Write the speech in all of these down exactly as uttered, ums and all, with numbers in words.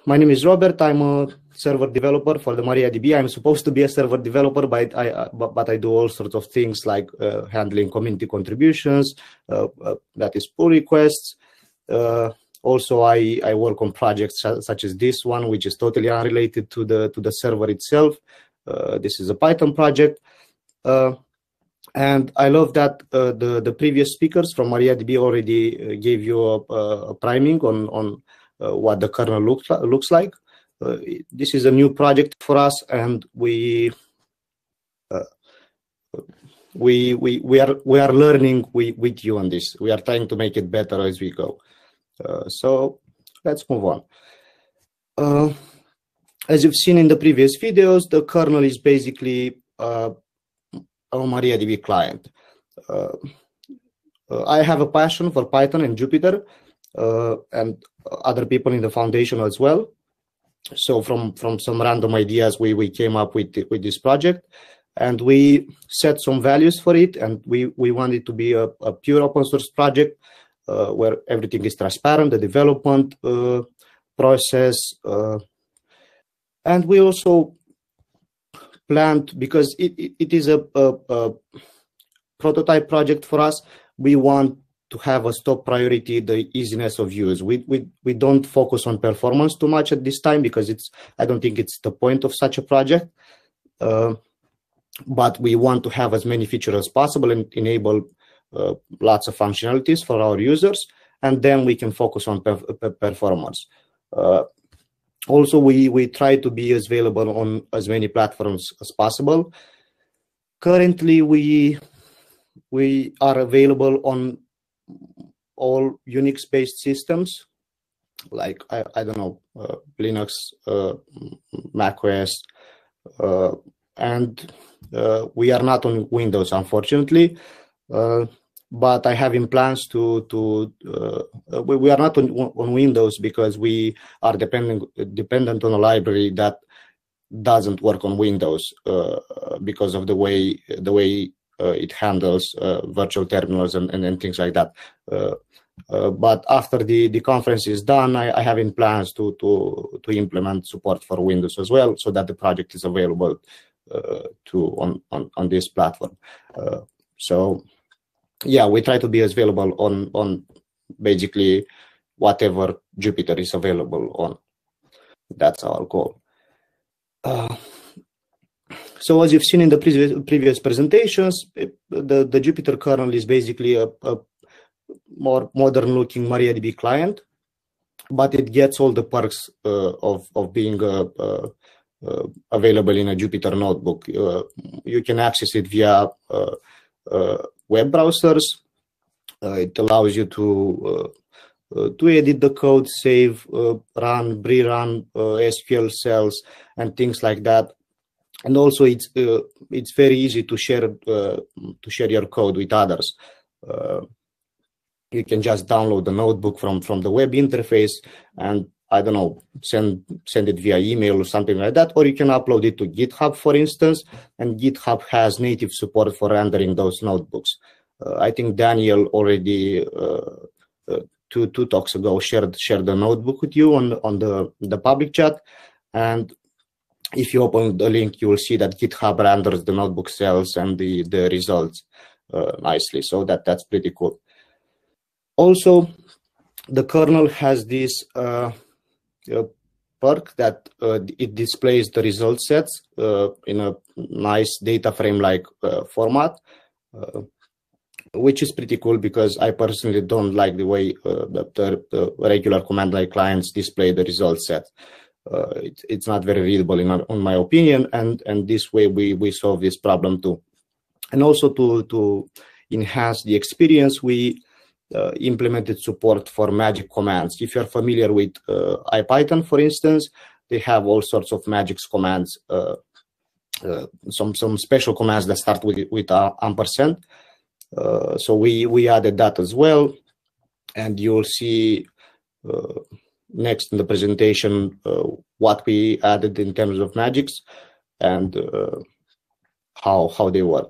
my name is Robert. I'm a server developer for the MariaDB. I'm supposed to be a server developer, but I, uh, but, but I do all sorts of things like uh, handling community contributions, uh, uh, that is pull requests. Uh, also, I, I work on projects such as this one, which is totally unrelated to the to the server itself. Uh, this is a Python project. Uh, And I love that uh, the, the previous speakers from MariaDB already uh, gave you a, a priming on, on uh, what the kernel looks, looks like. Uh, this is a new project for us, and we uh, we we we are we are learning with, with you on this. We are trying to make it better as we go. Uh, so let's move on. Uh, as you've seen in the previous videos, the kernel is basically uh, a MariaDB client. Uh, uh, I have a passion for Python and Jupyter, uh, and other people in the foundation as well. So from, from some random ideas, we, we came up with, with this project, and we set some values for it, and we, we want it to be a, a pure open source project uh, where everything is transparent, the development uh, process, uh, and we also planned, because it, it, it is a, a, a prototype project for us, we want to have as top priority the easiness of use. We, we, we don't focus on performance too much at this time, because it's I don't think it's the point of such a project. Uh, but we want to have as many features as possible and enable uh, lots of functionalities for our users, and then we can focus on per, per performance. Uh, Also, we, we try to be as available on as many platforms as possible. Currently, we, we are available on all Unix-based systems, like, I, I don't know, uh, Linux, uh, macOS, uh, and uh, we are not on Windows, unfortunately. Uh, But I have in plans to to uh, we, we are not on, on Windows because we are dependent dependent on a library that doesn't work on Windows uh, because of the way the way uh, it handles uh, virtual terminals and, and and things like that. Uh, uh, but after the the conference is done, I, I have in plans to to to implement support for Windows as well, so that the project is available uh, to on on on this platform. Uh, so. Yeah, we try to be as available on, on basically whatever Jupyter is available on. That's our goal. Uh, so as you've seen in the previous, previous presentations, it, the, the Jupyter kernel is basically a, a more modern looking MariaDB client, but it gets all the perks uh, of, of being uh, uh, uh, available in a Jupyter notebook. Uh, you can access it via uh, uh, web browsers. Uh, it allows you to uh, uh, to edit the code, save, uh, run, rerun uh, S Q L cells, and things like that. And also, it's uh, it's very easy to share uh, to share your code with others. Uh, you can just download the notebook from from the web interface, and I don't know, send send it via email or something like that, or you can upload it to GitHub, for instance, and GitHub has native support for rendering those notebooks. Uh, I think Daniel already uh, uh, two two talks ago shared shared the notebook with you on on the the public chat, and if you open the link, you will see that GitHub renders the notebook cells and the the results uh, nicely. So that that's pretty cool. Also, the kernel has this Uh, Uh, perk that uh, it displays the result sets uh, in a nice DataFrame-like uh, format, uh, which is pretty cool because I personally don't like the way uh, that the, the regular command-line clients display the result set. Uh, it, it's not very readable in, in my opinion, and and this way we we solve this problem too. And also to to enhance the experience, we Uh, implemented support for magic commands. If you're familiar with uh, IPython, for instance, they have all sorts of magic commands, uh, uh, some some special commands that start with with uh, ampersand. Uh, so we we added that as well, and you'll see uh, next in the presentation uh, what we added in terms of magics and uh, how how they work.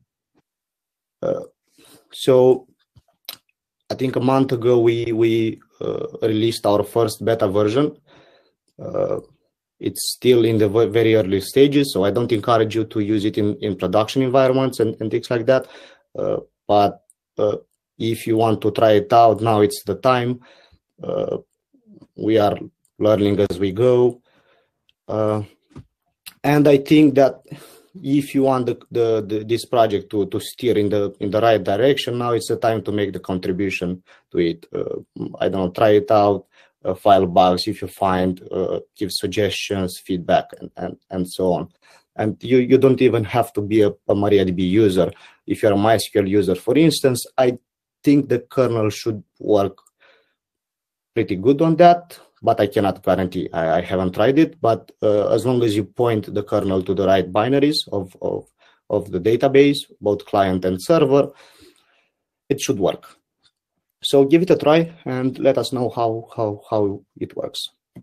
Uh, so. I think a month ago we we uh, released our first beta version, Uh, it's still in the very early stages, so I don't encourage you to use it in, in production environments and, and things like that. Uh, but uh, if you want to try it out, now it's the time. Uh, we are learning as we go. Uh, and I think that if you want the, the, the, this project to, to steer in the in the right direction, now it's the time to make the contribution to it. Uh, I don't know, try it out, uh, file bugs if you find, uh, give suggestions, feedback, and, and, and so on. And you, you don't even have to be a, a MariaDB user. If you're a MySQL user, for instance, I think the kernel should work pretty good on that, but I cannot guarantee. I, I haven't tried it, but uh, as long as you point the kernel to the right binaries of, of, of the database, both client and server, it should work. So give it a try and let us know how, how, how it works.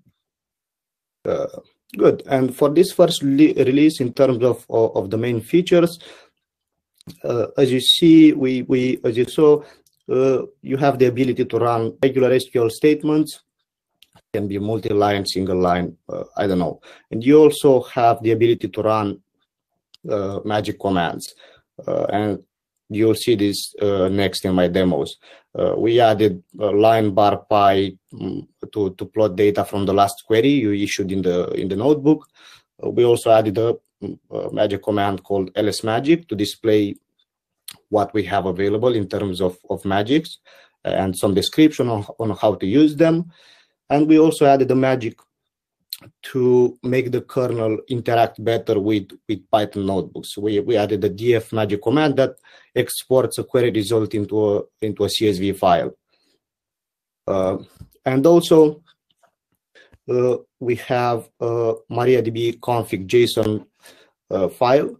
Uh, good. And for this first release, in terms of, of, of the main features, uh, as you see, we, we as you saw, uh, you have the ability to run regular S Q L statements. Can be multi-line, single line, uh, I don't know. And you also have the ability to run uh, magic commands. Uh, and you'll see this uh, next in my demos. Uh, we added uh, line bar pi um, to, to plot data from the last query you issued in the in the notebook. Uh, we also added a, a magic command called lsmagic to display what we have available in terms of, of magics and some description on, on how to use them. And we also added a magic to make the kernel interact better with, with Python notebooks. We, we added a df magic command that exports a query result into a, into a C S V file. Uh, and also, uh, we have a MariaDB config JSON uh, file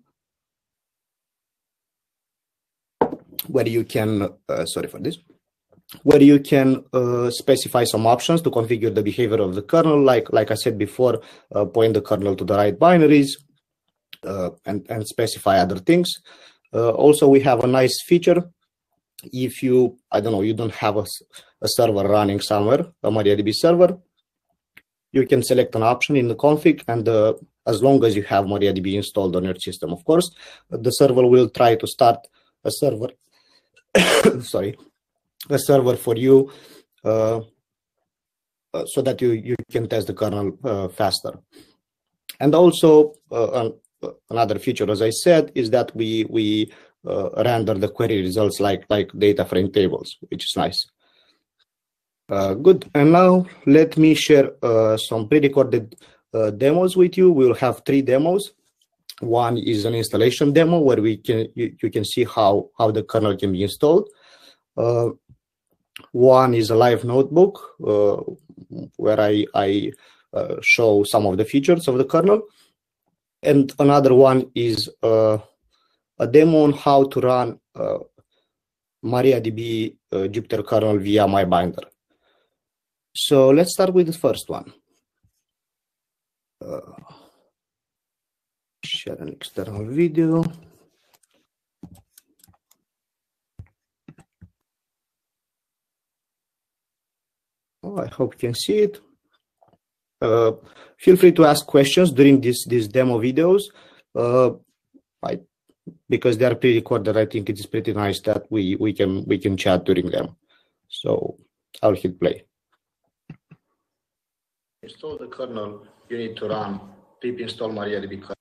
where you can, uh, sorry for this, where you can uh, specify some options to configure the behavior of the kernel, like like I said before, uh, point the kernel to the right binaries, uh, and, and specify other things. Uh, also, we have a nice feature. If you, I don't know, you don't have a, a server running somewhere, a MariaDB server, you can select an option in the config, and uh, as long as you have MariaDB installed on your system, of course, the server will try to start a server, sorry, a server for you, uh, uh, so that you, you can test the kernel uh, faster. And also, uh, uh, another feature, as I said, is that we, we uh, render the query results like, like DataFrame tables, which is nice. Uh, good. And now let me share uh, some pre-recorded uh, demos with you. We'll have three demos. One is an installation demo where we can you, you can see how, how the kernel can be installed. Uh, One is a live notebook uh, where I, I uh, show some of the features of the kernel. And another one is uh, a demo on how to run uh, MariaDB uh, Jupyter kernel via my Bindar. So let's start with the first one. Uh, share an external video. Oh, I hope you can see it. Uh, feel free to ask questions during this these demo videos. Uh, I, because they are pre-recorded, I think it is pretty nice that we we can we can chat during them. So I'll hit play. Install the kernel. You need to run pip install MariaDB kernel.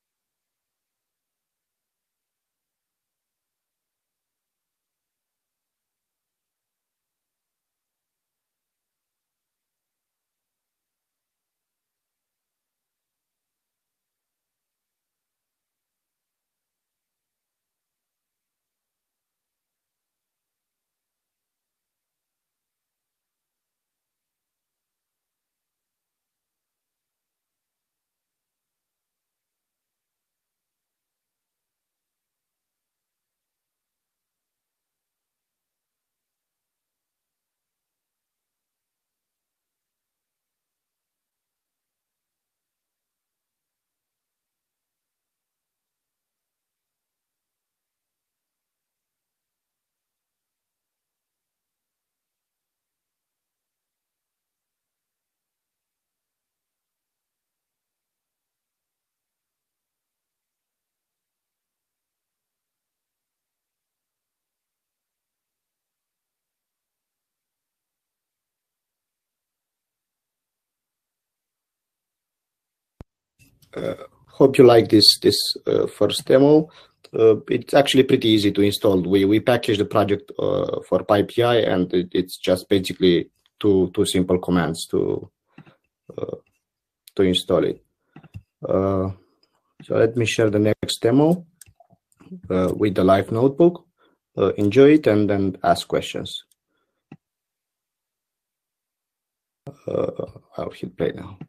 Uh, hope you like this this uh, first demo. Uh, it's actually pretty easy to install. We we package the project uh, for PyPI, and it, it's just basically two two simple commands to uh, to install it. Uh, so let me share the next demo uh, with the live notebook. Uh, enjoy it and then ask questions. Uh, I'll hit play now.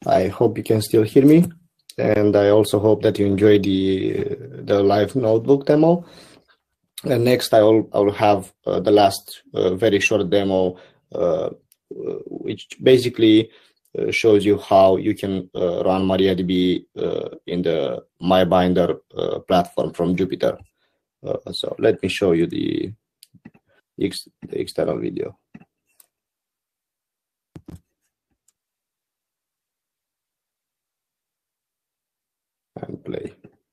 I hope you can still hear me, and I also hope that you enjoy the the live notebook demo. And next, I will I will have uh, the last uh, very short demo, uh, which basically uh, shows you how you can uh, run MariaDB uh, in the MyBinder uh, platform from Jupyter. Uh, so let me show you the, ex the external video. And play.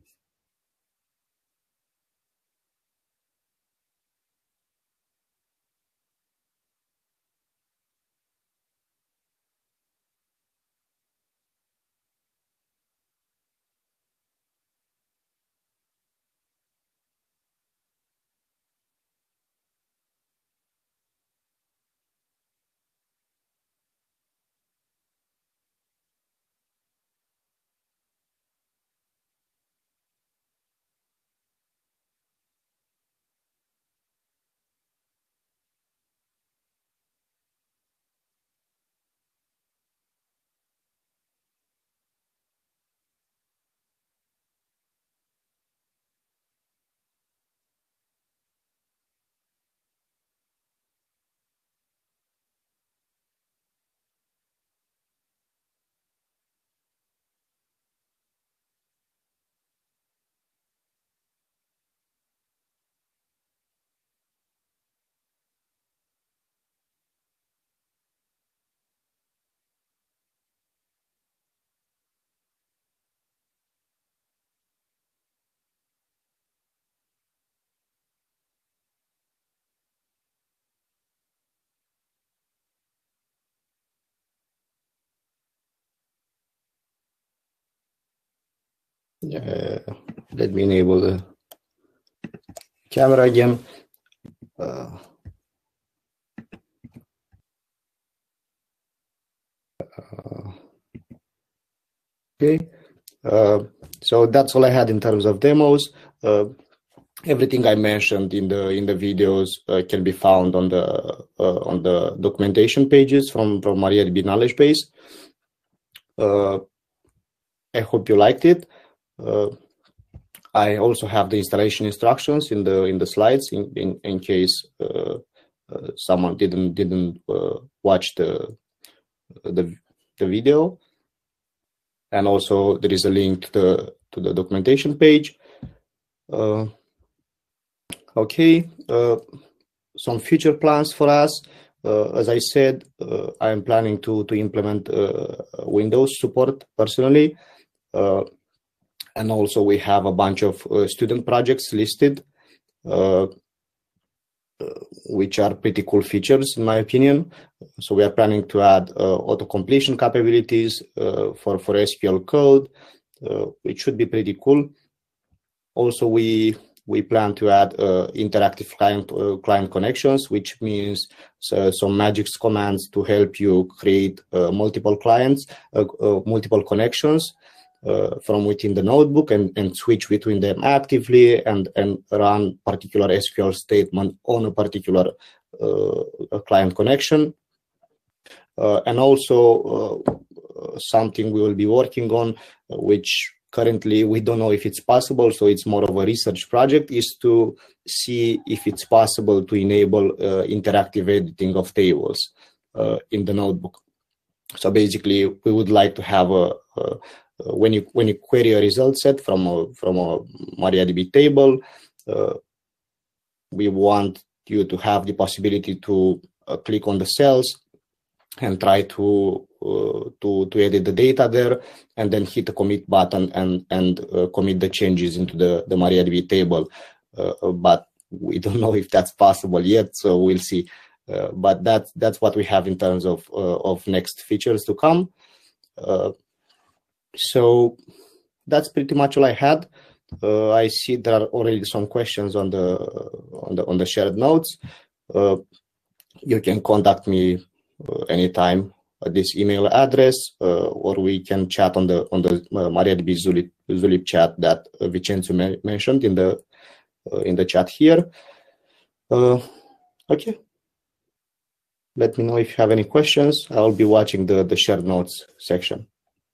Uh, let me enable the camera again. Uh, uh, okay, uh, so that's all I had in terms of demos. Uh, everything I mentioned in the in the videos uh, can be found on the uh, on the documentation pages from from MariaDB knowledge base. Uh, I hope you liked it. Uh, I also have the installation instructions in the in the slides in in, in case uh, uh, someone didn't didn't uh, watch the the the video. And also there is a link to the to the documentation page. Uh, okay, uh, some future plans for us. Uh, as I said, uh, I am planning to to implement uh, Windows support personally. Uh, And also we have a bunch of uh, student projects listed, uh, uh, which are pretty cool features in my opinion. So we are planning to add uh, auto-completion capabilities uh, for, for S Q L code, uh, which should be pretty cool. Also, we we plan to add uh, interactive client uh, client connections, which means uh, some magic commands to help you create uh, multiple clients, uh, uh, multiple connections. Uh, from within the notebook and, and switch between them actively and, and run particular S Q L statement on a particular uh, client connection. Uh, and also uh, something we will be working on, uh, which currently we don't know if it's possible, so it's more of a research project, is to see if it's possible to enable uh, interactive editing of tables uh, in the notebook. So basically, we would like to have a, a when you when you query a result set from a from a MariaDB table, uh, we want you to have the possibility to uh, click on the cells and try to uh, to to edit the data there, and then hit the commit button and and uh, commit the changes into the the MariaDB table. Uh, but we don't know if that's possible yet, so we'll see. Uh, but that's that's what we have in terms of uh, of next features to come. Uh, so that's pretty much all I had. Uh, I see there are already some questions on the on the on the shared notes. Uh, you can contact me uh, anytime at this email address, uh, or we can chat on the on the uh, MariaDB Zulip, Zulip chat that uh, Vincenzo mentioned in the uh, in the chat here. Uh, okay. Let me know if you have any questions. I'll be watching the, the shared notes section.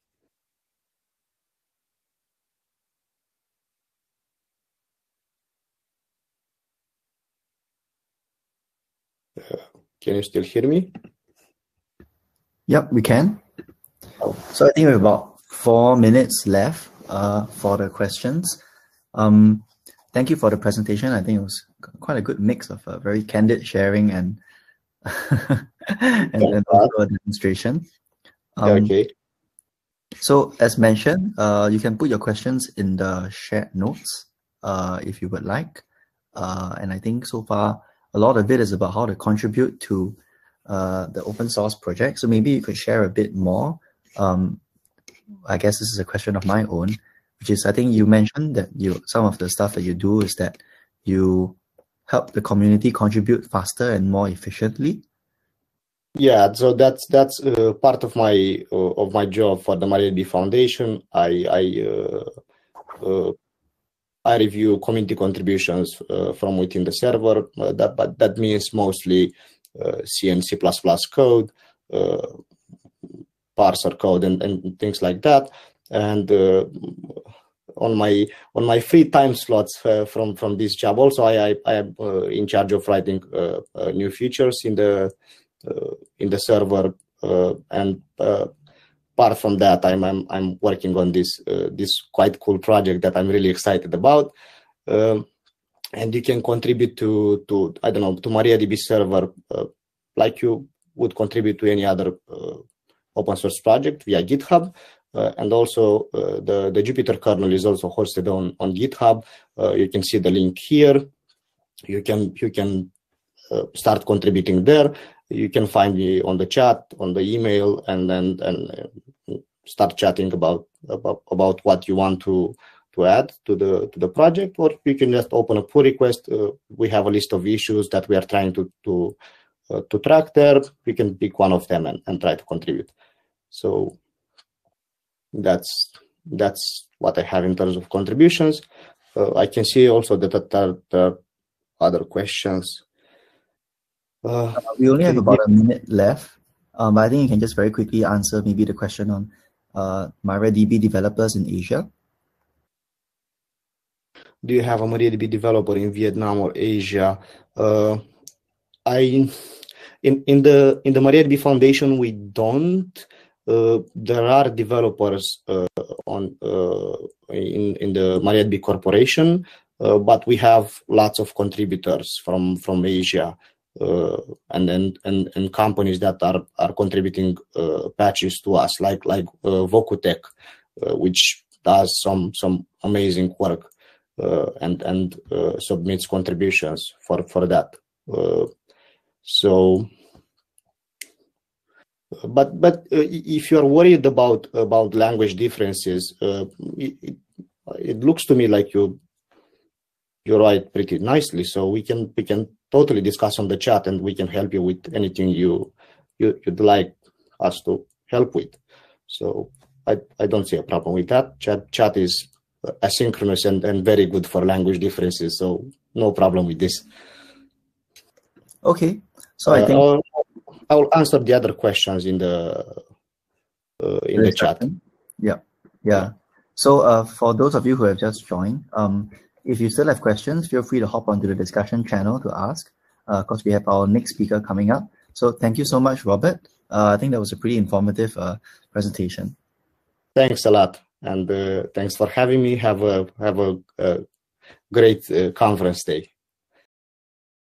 Can you still hear me? Yep, we can. Oh. So I think we have about four minutes left uh, for the questions. Um, thank you for the presentation. I think it was quite a good mix of uh, very candid sharing and and, and also a demonstration. Um, okay. So as mentioned, uh, you can put your questions in the shared notes uh, if you would like. Uh, and I think so far, a lot of it is about how to contribute to uh, the open source project. So maybe you could share a bit more. Um, I guess this is a question of my own, which is I think you mentioned that you some of the stuff that you do is that you help the community contribute faster and more efficiently. Yeah, so that's that's uh, part of my uh, of my job for the MariaDB Foundation. I I uh, uh, I review community contributions uh, from within the server. Uh, that but that means mostly uh, C and C plus plus code, uh, parser code, and, and things like that. And uh, on my on my free time slots uh, from from this job, also I I, I am uh, in charge of writing uh, uh, new features in the uh, in the server, uh, and uh, apart from that, I'm I'm I'm working on this uh, this quite cool project that I'm really excited about. Um, and you can contribute to to I don't know to MariaDB server uh, like you would contribute to any other uh, open source project via GitHub. Uh, and also uh, the, the Jupyter kernel is also hosted on, on GitHub. Uh, you can see the link here. You can, you can uh, start contributing there. You can find me on the chat, on the email, and then and, and start chatting about, about about what you want to to add to the to the project. Or you can just open a pull request. Uh, we have a list of issues that we are trying to to uh, to track there. We can pick one of them and, and try to contribute. So that's that's what I have in terms of contributions. Uh, I can see also that there are other questions. Uh, uh, we only have about a minute left, um, but I think you can just very quickly answer maybe the question on uh, MariaDB developers in Asia. Do you have a MariaDB developer in Vietnam or Asia? Uh, I in in the in the MariaDB Foundation we don't. Uh, there are developers uh, on uh, in in the MariaDB Corporation, uh, but we have lots of contributors from from Asia, uh, and, and and and companies that are are contributing uh, patches to us, like like uh, Vocutech, uh, which does some some amazing work uh, and and uh, submits contributions for for that. Uh, so. But but uh, if you're worried about about language differences, uh, it, it looks to me like you you write pretty nicely. So we can we can totally discuss on the chat, and we can help you with anything you, you you'd like us to help with. So I I don't see a problem with that. Chat chat is asynchronous and and very good for language differences. So no problem with this. Okay, so I think. Uh, I will answer the other questions in the uh, in the chat. Yeah, yeah. So uh, for those of you who have just joined, um, if you still have questions, feel free to hop onto the discussion channel to ask, because uh, we have our next speaker coming up. So thank you so much, Robert. Uh, I think that was a pretty informative uh, presentation. Thanks a lot, and uh, thanks for having me. Have a have a, a great uh, conference day.